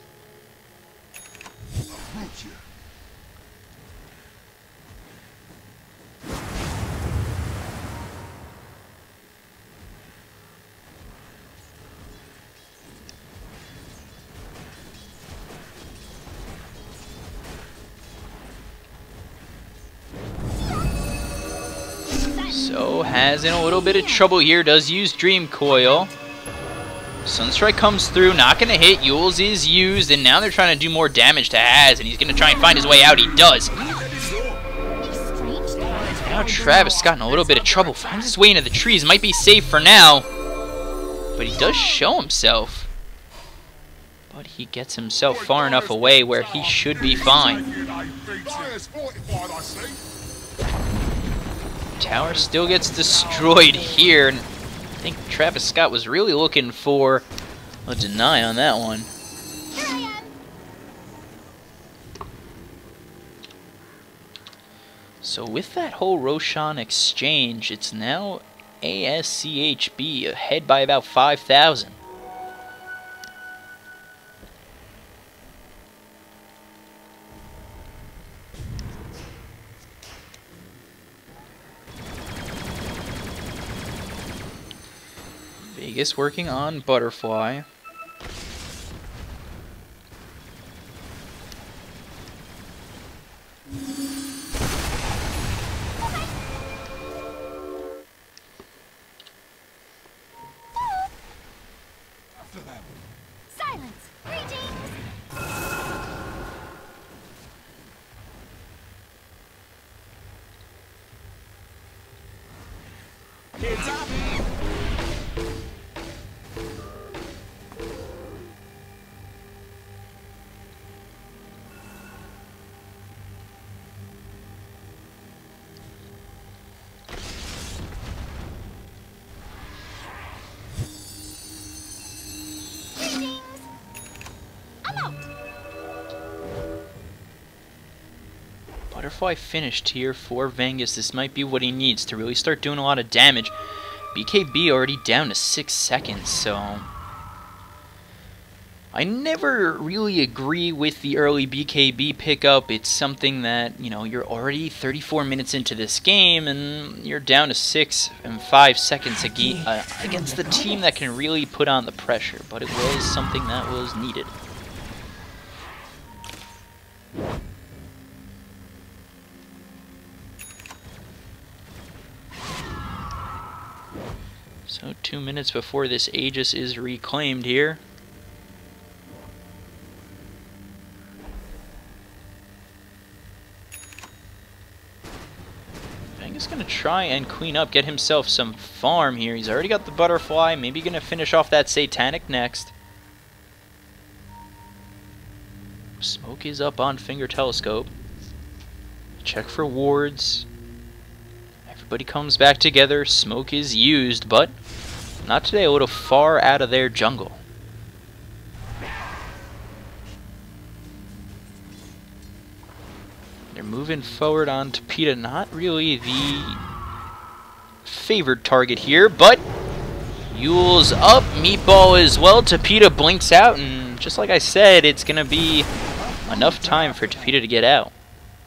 So has in a little bit of trouble here, does use Dream Coil. Sunstrike comes through, not going to hit. Yules is used, and now they're trying to do more damage to Haz, and he's going to try and find his way out. He does. Now Travis Scott in a little bit of trouble. Finds his way into the trees. Might be safe for now, but he does show himself. But he gets himself far enough away where he should be fine. Tower still gets destroyed here. And I think Travis Scott was really looking for a deny on that one. So with that whole Roshan exchange, it's now A S C H B ahead by about five thousand. Vegas working on Butterfly. Silence! Greetings! Heads up! Butterfly finished here for Vengus. This might be what he needs to really start doing a lot of damage. B K B already down to six seconds, so... I never really agree with the early B K B pickup. It's something that, you know, you're already thirty-four minutes into this game, and you're down to six and five seconds ag uh, against the team that can really put on the pressure. But it was something that was needed. So two minutes before this Aegis is reclaimed here. Vengus gonna try and clean up, get himself some farm here. He's already got the butterfly, maybe gonna finish off that Satanic next. Smoke is up on Finger Telescope. Check for wards. Everybody comes back together. Smoke is used, but not today. A little far out of their jungle. They're moving forward on Tapeta. Not really the favored target here, but Yule's up. Meatball as well. Tapeta blinks out, and just like I said, it's going to be enough time for Tapeta to get out.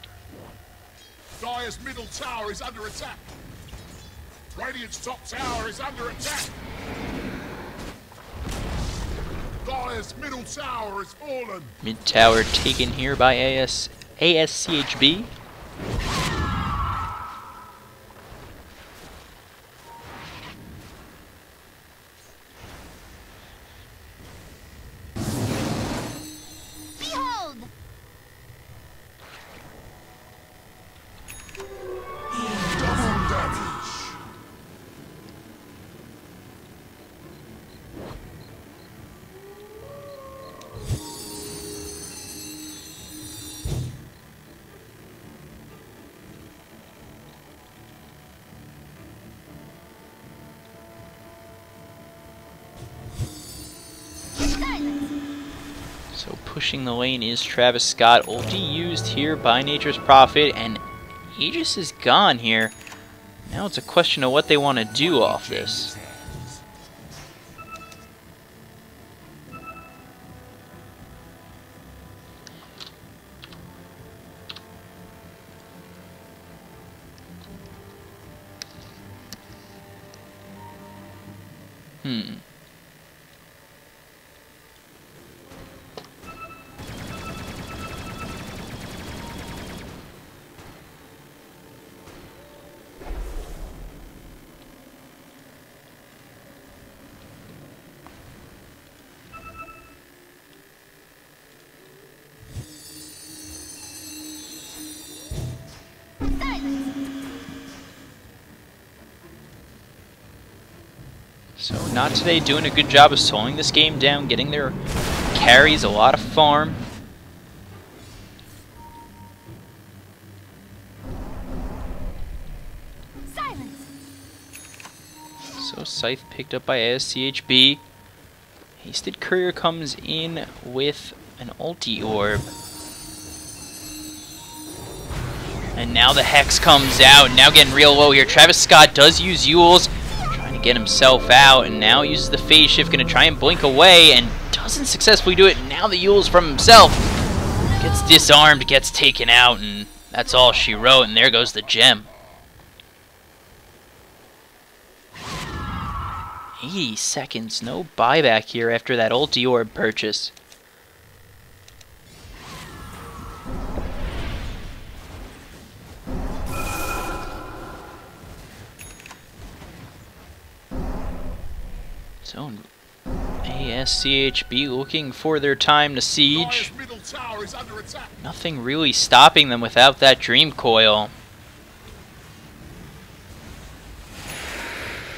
Dire's middle tower is under attack. Radiant's top tower is under attack. Dire's middle tower is fallen. Mid tower taken here by A S A S C H B. Behold! Double damage. So pushing the lane is Travis Scott. Ulti used here by Nature's Prophet, and Aegis is gone here. Now it's a question of what they want to do off this. Hmm. So not today doing a good job of slowing this game down, getting their carries, a lot of farm. Silence. So Scythe picked up by A S C H B. Hasted Courier comes in with an ulti orb. And now the Hex comes out, now getting real low here. Travis Scott does use Yule's, trying to get himself out, and now uses the phase shift, gonna try and blink away, and doesn't successfully do it. Now the Yule's from himself. Gets disarmed, gets taken out, and that's all she wrote, and there goes the gem. eighty seconds, no buyback here after that ulti orb purchase. So, A S C H B looking for their time to siege. Middle tower is under attack. Nothing really stopping them without that Dream Coil.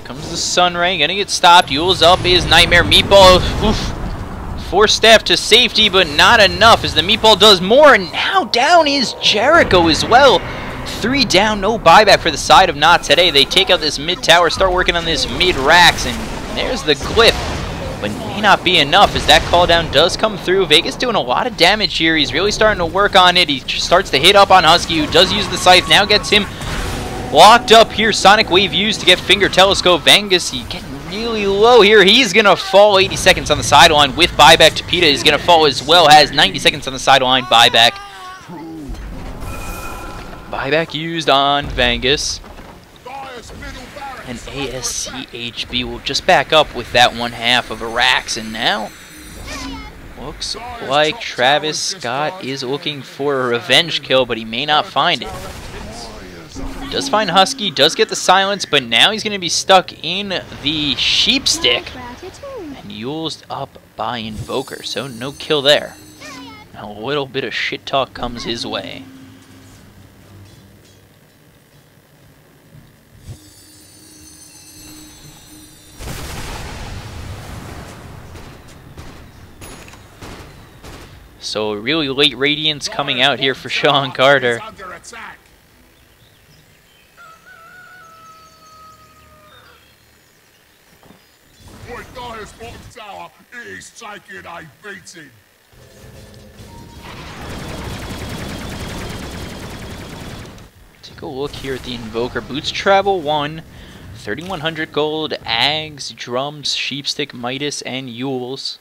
comes the Sunray, gonna get stopped. Yule's up is Nightmare. Meatball, oof. Four staff to safety, but not enough as the Meatball does more. And now down is Jericho as well. Three down, no buyback for the side of Not Today. They take out this mid tower, start working on this mid racks, and there's the glyph. But may not be enough as that call down does come through. Vegas doing a lot of damage here. He's really starting to work on it. He starts to hit up on Husky, who does use the scythe. Now gets him locked up here. Sonic Wave used to get Finger Telescope. Vangus, he getting really low here. He's going to fall. eighty seconds on the sideline with buyback. Tapita is going to fall as well. Has ninety seconds on the sideline. Buyback. Buyback used on Vangus. And A S C H B will just back up with that one half of Arax. And now, looks like Travis Scott is looking for a revenge kill, but he may not find it. Does find Husky, does get the silence, but now he's going to be stuck in the Sheepstick. And Yule's up by Invoker, so no kill there. A little bit of shit talk comes his way. So really late Radiance coming out here for Sean Carter. Take a look here at the Invoker. Boots Travel one, thirty-one hundred gold, Ags, Drums, Sheepstick, Midas, and Yules.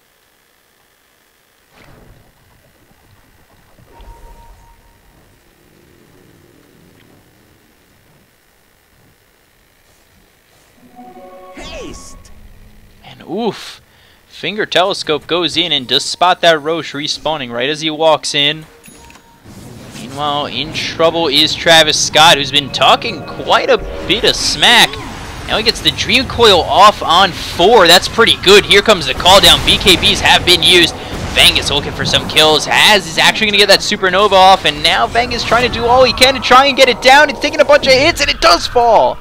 And oof, Finger Telescope goes in and does spot that Roche respawning right as he walks in. Meanwhile, in trouble is Travis Scott, who's been talking quite a bit of smack. Now he gets the Dream Coil off on four. That's pretty good. Here comes the call down. B K Bs have been used. Vangus looking for some kills. Has is actually going to get that Supernova off, and now Vangus trying to do all he can to try and get it down. It's taking a bunch of hits, and it does fall.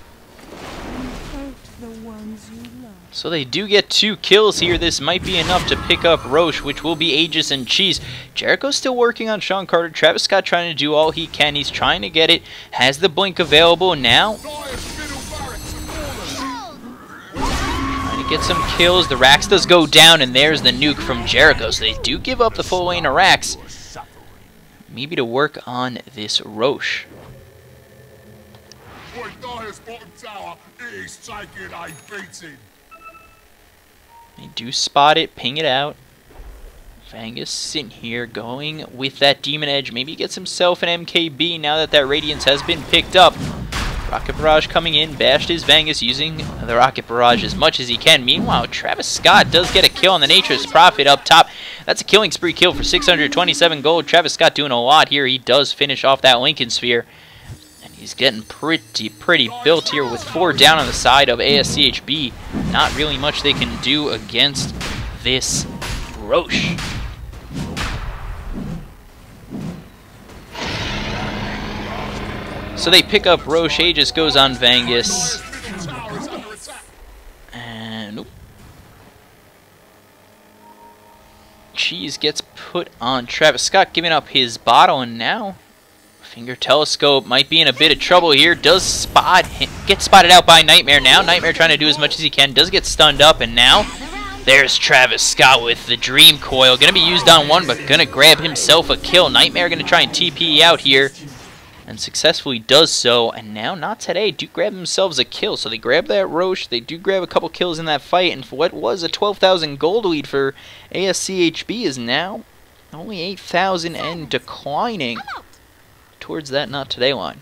So they do get two kills here. This might be enough to pick up Roche, which will be Aegis and Cheese. Jericho's still working on Sean Carter. Travis Scott trying to do all he can. He's trying to get it. Has the blink available now. Trying to get some kills. The Rax does go down, and there's the nuke from Jericho. So they do give up the full lane of Rax. Maybe to work on this Roche. They do spot it, ping it out. Vangus sitting here going with that Demon Edge. Maybe he gets himself an M K B now that that Radiance has been picked up. Rocket Barrage coming in, bashed his Vangus using the Rocket Barrage as much as he can. Meanwhile, Travis Scott does get a kill on the Nature's Prophet up top. That's a killing spree kill for six hundred twenty-seven gold. Travis Scott doing a lot here. He does finish off that Lincoln Sphere. He's getting pretty, pretty built here with four down on the side of A S C H B. Not really much they can do against this Roche. So they pick up Roche. Aegis goes on Vangus. And nope. Cheese gets put on Travis Scott, giving up his bottle, and now Finger Telescope might be in a bit of trouble here. Does spot him, get spotted out by Nightmare now. Nightmare trying to do as much as he can. Does get stunned up, and now there's Travis Scott with the Dream Coil. Going to be used on one, but going to grab himself a kill. Nightmare going to try and T P out here, and successfully does so. And now Not Today do grab themselves a kill. So they grab that Roche. They do grab a couple kills in that fight, and for what was a twelve thousand gold lead for A S C H B is now only eight thousand and declining towards that Not Today line.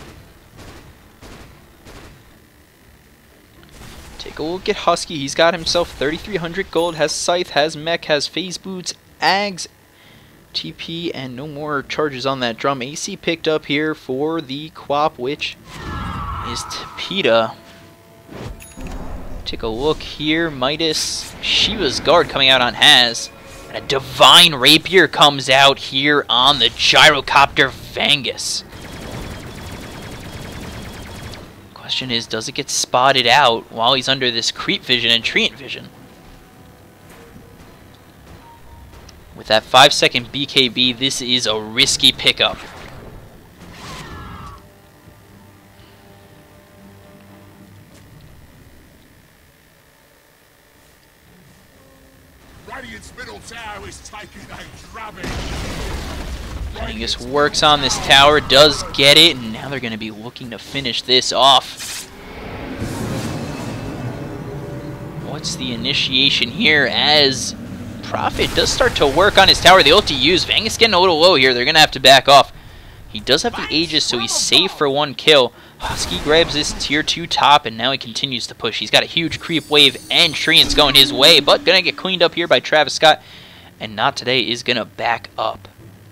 Take a look at Husky. He's got himself thirty-three hundred gold, has Scythe, has Mech, has Phase Boots, Ags, T P, and no more charges on that drum. A C picked up here for the Quap, which is Tapita. Take a look here. Midas, Shiva's Guard coming out on Haz. A Divine Rapier comes out here on the Gyrocopter Vangus. Question is, does it get spotted out while he's under this creep vision and treant vision? With that five second B K B, this is a risky pickup. Radiant's middle tower is taking a drubbing. Angus works on this tower, does get it, and now they're going to be looking to finish this off. What's the initiation here as Prophet does start to work on his tower? The ulti used. Vangus getting a little low here. They're going to have to back off. He does have the Aegis, so he's safe for one kill. Husky grabs this tier two top, and now he continues to push. He's got a huge creep wave and treants going his way, but going to get cleaned up here by Travis Scott. And Not Today is going to back up.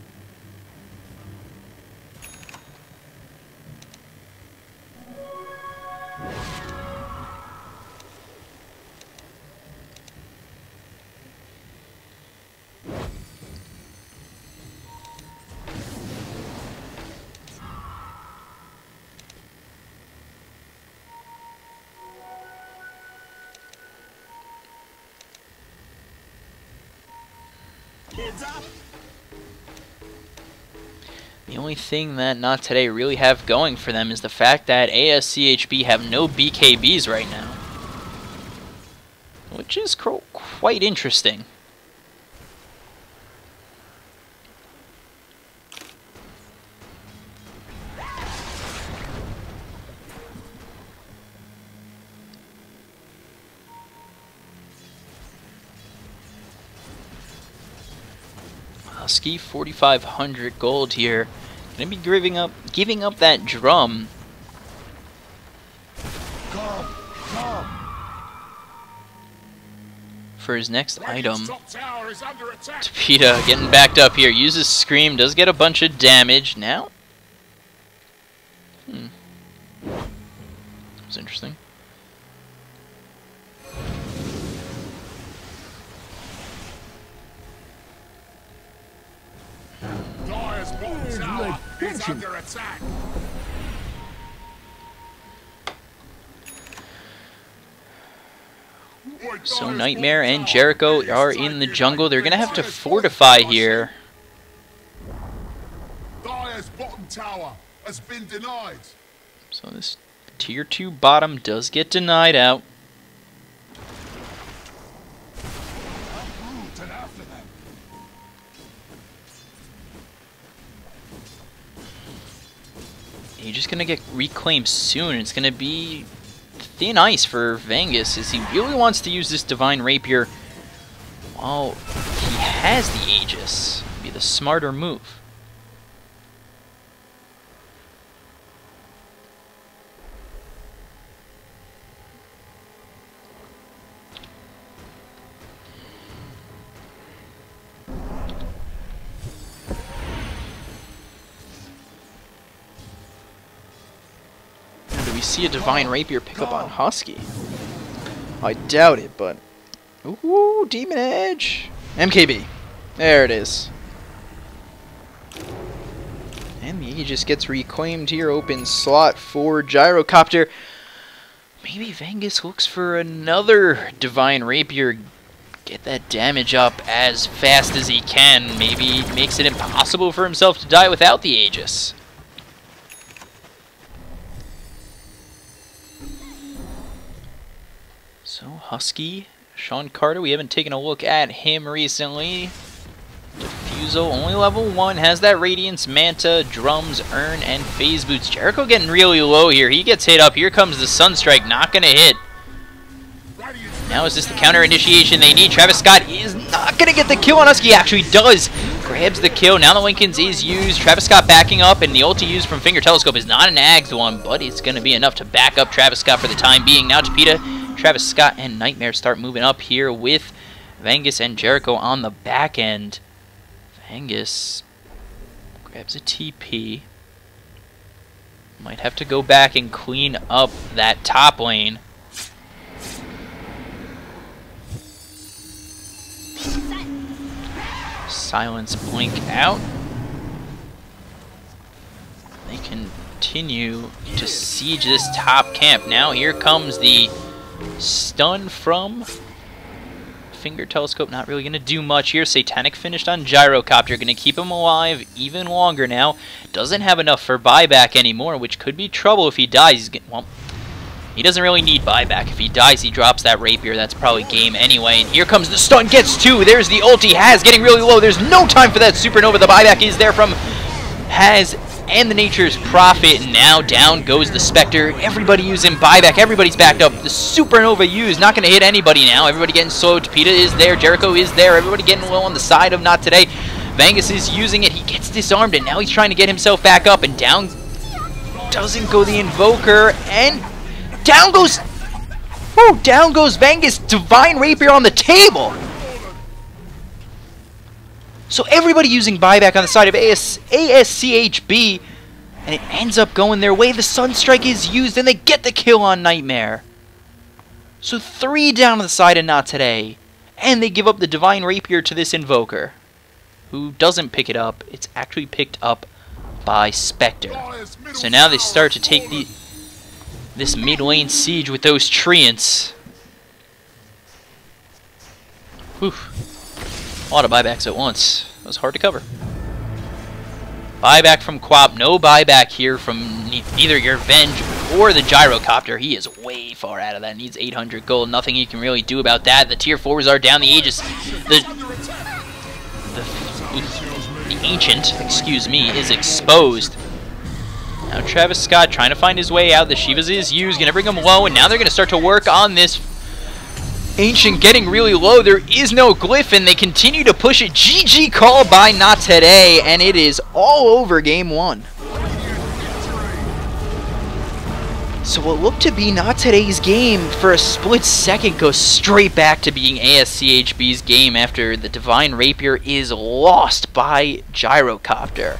The only thing that Not Today really have going for them is the fact that A S C H B have no B K Bs right now, which is quite interesting. Husky, forty-five hundred gold here. Gonna be giving up, giving up that drum. Come, come. For his next item. Top tower is under attack. Tapita getting backed up here. Uses Scream, does get a bunch of damage now. Hmm. That's interesting. Dire's bottom tower is under attack. So Nightmare and Jericho are in the jungle. They're gonna have to fortify here. Dire's bottom tower has been denied. So this tier two bottom does get denied out. He's just gonna get reclaimed soon. It's gonna be thin ice for Vangus as he really wants to use this Divine Rapier while he has the Aegis. Be the smarter move. See a Divine Rapier pick up on Husky? I doubt it, but ooh, Demon Edge, M K B, there it is. And the Aegis gets reclaimed here. Open slot for Gyrocopter. Maybe Vangus looks for another Divine Rapier. Get that damage up as fast as he can. Maybe makes it impossible for himself to die without the Aegis. So Husky, Sean Carter, we haven't taken a look at him recently. Diffusal, only level one, has that Radiance, Manta, Drums, Urn, and Phase Boots. Jericho getting really low here. He gets hit up. Here comes the Sunstrike, not going to hit. Now is this the counter initiation they need? Travis Scott is not going to get the kill on Husky. He actually does. Grabs the kill. Now the Winkins is used. Travis Scott backing up, and the ulti used from Finger Telescope is not an Ags one, but it's going to be enough to back up Travis Scott for the time being. Now Tapita, Travis Scott, and Nightmare start moving up here with Vangus and Jericho on the back end. Vangus grabs a T P. Might have to go back and clean up that top lane. Silence blink out. They continue to siege this top camp. camp. Now here comes the stun from Finger Telescope. Not really going to do much here. Satanic finished on Gyrocopter. Going to keep him alive even longer now. Doesn't have enough for buyback anymore, which could be trouble if he dies. He's getting, well, he doesn't really need buyback. If he dies, he drops that rapier. That's probably game anyway. And here comes the stun. Gets two. There's the ulti. Haz getting really low. There's no time for that supernova. The buyback is there from Haz and the Nature's Prophet. And now down goes the Spectre. Everybody using buyback. Everybody's backed up. The supernova used. Not going to hit anybody now. Everybody getting slowed. Peta is there. Jericho is there. Everybody getting low on the side of Not Today. Vangus is using it. He gets disarmed. And now he's trying to get himself back up. And down doesn't go the Invoker. And down goes, oh, down goes Vangus. Divine Rapier on the table. So everybody using buyback on the side of A S A S C H B, and it ends up going their way. The Sunstrike is used, and they get the kill on Nightmare. So three down on the side of Not Today, and they give up the Divine Rapier to this Invoker, who doesn't pick it up. It's actually picked up by Spectre. So now they start to take the this mid lane siege with those Treants. Whew. A lot of buybacks at once. That was hard to cover. Buyback from Quap. No buyback here from ne neither your Venge or the Gyrocopter. He is way far out of that. Needs eight hundred gold. Nothing he can really do about that. The tier fours are down. The Aegis. The, the, the Ancient, excuse me, is exposed. Now Travis Scott trying to find his way out. The Shivas is used, gonna bring him low, and now they're gonna start to work on this Ancient getting really low. There is no glyph, and they continue to push it. G G call by Not Today, and it is all over game one. So what looked to be Not Today's game for a split second goes straight back to being A S C H B's game after the Divine Rapier is lost by Gyrocopter.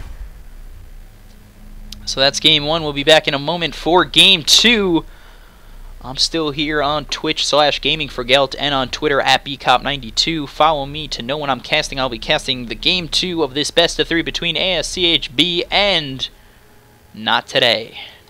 So that's game one. We'll be back in a moment for game two. I'm still here on Twitch slash Gaming for Gelt and on Twitter at B cop ninety-two. Follow me to know when I'm casting. I'll be casting the game two of this best of three between A S C H B and Not Today.